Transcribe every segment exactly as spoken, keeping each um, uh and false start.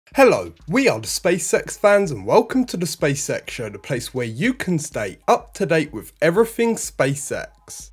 Hello, we are the SpaceX fans and welcome to the SpaceX Show, the place where you can stay up to date with everything SpaceX.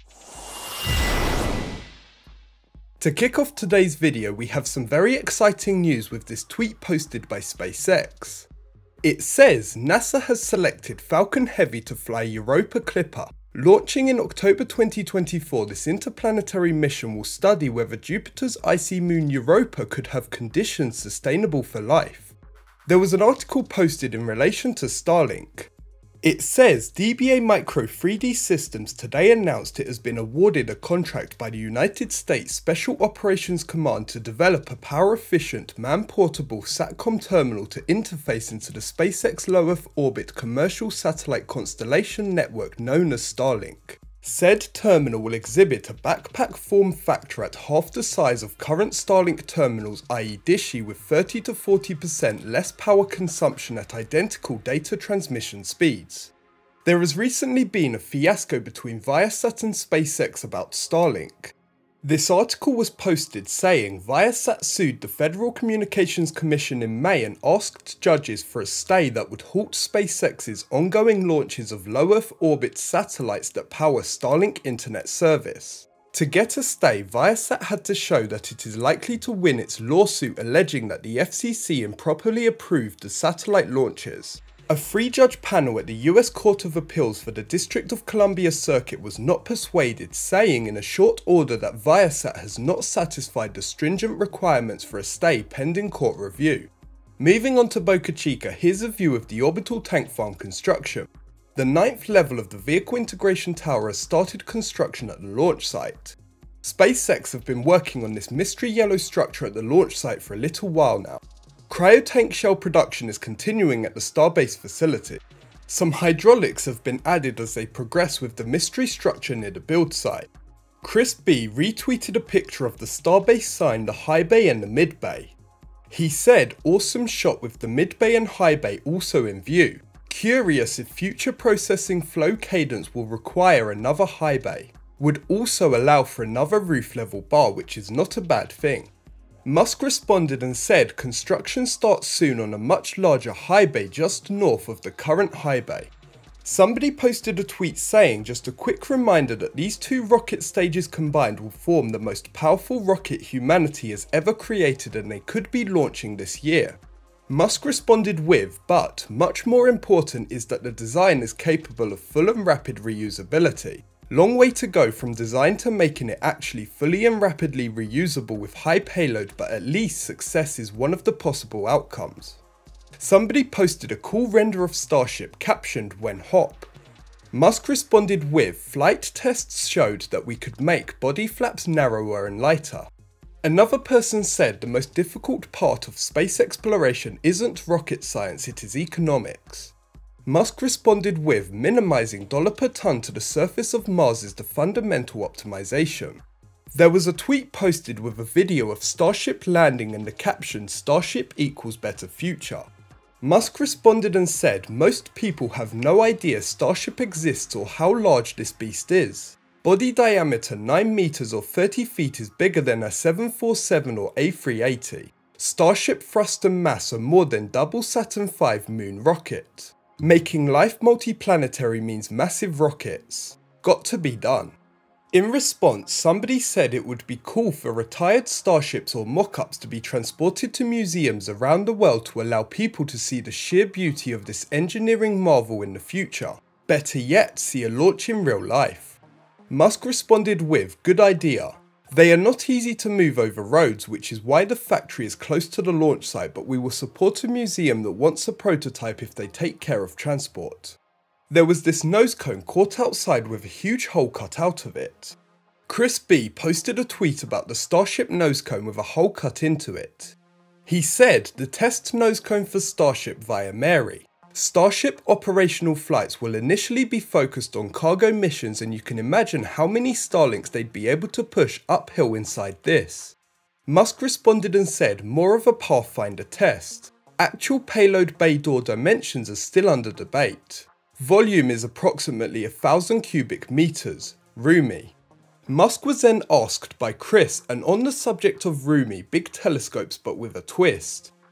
To kick off today's video, we have some very exciting news with this tweet posted by SpaceX. It says NASA has selected Falcon Heavy to fly Europa Clipper. Launching in October twenty twenty-four, this interplanetary mission will study whether Jupiter's icy moon Europa could have conditions sustainable for life. There was an article posted in relation to Starlink. It says D B A Micro three D Systems today announced it has been awarded a contract by the United States Special Operations Command to develop a power-efficient, man-portable SATCOM terminal to interface into the SpaceX low Earth orbit commercial satellite constellation network known as Starlink. Said terminal will exhibit a backpack form factor at half the size of current Starlink terminals, that is dishy, with thirty to forty percent less power consumption at identical data transmission speeds. There has recently been a fiasco between Viasat and SpaceX about Starlink. This article was posted saying Viasat sued the Federal Communications Commission in May and asked judges for a stay that would halt SpaceX's ongoing launches of low Earth orbit satellites that power Starlink internet service. To get a stay, Viasat had to show that it is likely to win its lawsuit alleging that the F C C improperly approved the satellite launches. A three-judge panel at the U S Court of Appeals for the District of Columbia Circuit was not persuaded, saying in a short order that Viasat has not satisfied the stringent requirements for a stay pending court review. Moving on to Boca Chica, here's a view of the orbital tank farm construction. The ninth level of the Vehicle Integration Tower has started construction at the launch site. SpaceX have been working on this mystery yellow structure at the launch site for a little while now. Cryo-tank shell production is continuing at the Starbase facility. Some hydraulics have been added as they progress with the mystery structure near the build site. Chris B retweeted a picture of the Starbase sign, the high bay and the mid bay. He said, "Awesome shot with the mid bay and high bay also in view. Curious if future processing flow cadence will require another high bay. Would also allow for another roof level bar, which is not a bad thing." Musk responded and said construction starts soon on a much larger high bay just north of the current high bay. Somebody posted a tweet saying, "Just a quick reminder that these two rocket stages combined will form the most powerful rocket humanity has ever created and they could be launching this year." Musk responded with, "But much more important is that the design is capable of full and rapid reusability. Long way to go from design to making it actually fully and rapidly reusable with high payload, but at least success is one of the possible outcomes." Somebody posted a cool render of Starship captioned "when hop." Musk responded with, "Flight tests showed that we could make body flaps narrower and lighter." Another person said the most difficult part of space exploration isn't rocket science, it is economics. Musk responded with, "Minimizing dollar per ton to the surface of Mars is the fundamental optimization." There was a tweet posted with a video of Starship landing and the caption "Starship equals better future." Musk responded and said, "Most people have no idea Starship exists or how large this beast is. Body diameter nine meters or thirty feet is bigger than a seven forty-seven or A three eighty. Starship thrust and mass are more than double Saturn five moon rocket. Making life multiplanetary means massive rockets. Got to be done." In response, somebody said it would be cool for retired starships or mock-ups to be transported to museums around the world to allow people to see the sheer beauty of this engineering marvel in the future. Better yet, see a launch in real life. Musk responded with, "Good idea. They are not easy to move over roads, which is why the factory is close to the launch site, but we will support a museum that wants a prototype if they take care of transport." There was this nose cone caught outside with a huge hole cut out of it. Chris B posted a tweet about the Starship nose cone with a hole cut into it. He said, "The test nose cone for Starship via Mary. Starship operational flights will initially be focused on cargo missions, and you can imagine how many Starlinks they'd be able to push uphill inside this." Musk responded and said, "More of a Pathfinder test. Actual payload bay door dimensions are still under debate. Volume is approximately a thousand cubic meters. Roomy." Musk was then asked by Chris, and on the subject of roomy, big telescopes but with a twist.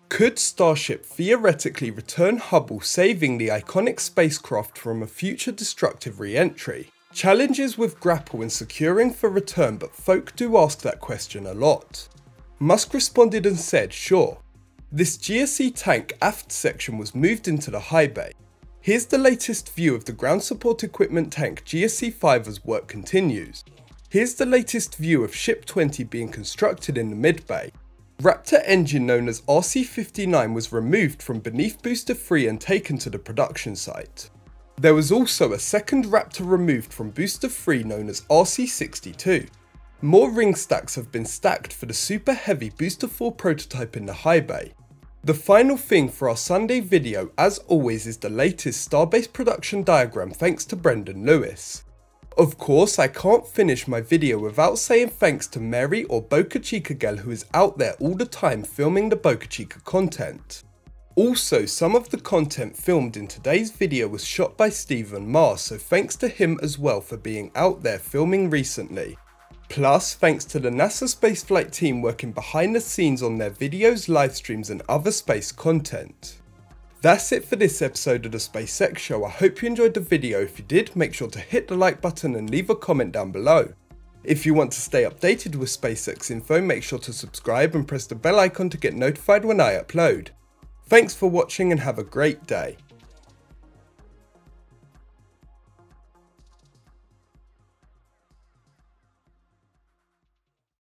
Could Starship theoretically return Hubble, saving the iconic spacecraft from a future destructive re-entry? Challenges with grapple and securing for return, but folk do ask that question a lot. Musk responded and said, sure. This G S E tank aft section was moved into the high bay. Here's the latest view of the ground support equipment tank G S E five as work continues. Here's the latest view of Ship twenty being constructed in the mid bay. Raptor engine known as R C fifty-nine was removed from beneath booster three and taken to the production site. There was also a second Raptor removed from booster three known as R C sixty-two. More ring stacks have been stacked for the Super Heavy booster four prototype in the high bay. The final thing for our Sunday video, as always, is the latest Starbase production diagram thanks to Brendan Lewis. Of course, I can't finish my video without saying thanks to Mary or Boca Chica gal who is out there all the time filming the Boca Chica content. Also, some of the content filmed in today's video was shot by Stephen Mars, so thanks to him as well for being out there filming recently. Plus, thanks to the NASA spaceflight team working behind the scenes on their videos, live streams and other space content. That's it for this episode of the SpaceX Show. I hope you enjoyed the video. If you did, make sure to hit the like button and leave a comment down below. If you want to stay updated with SpaceX info, make sure to subscribe and press the bell icon to get notified when I upload. Thanks for watching and have a great day.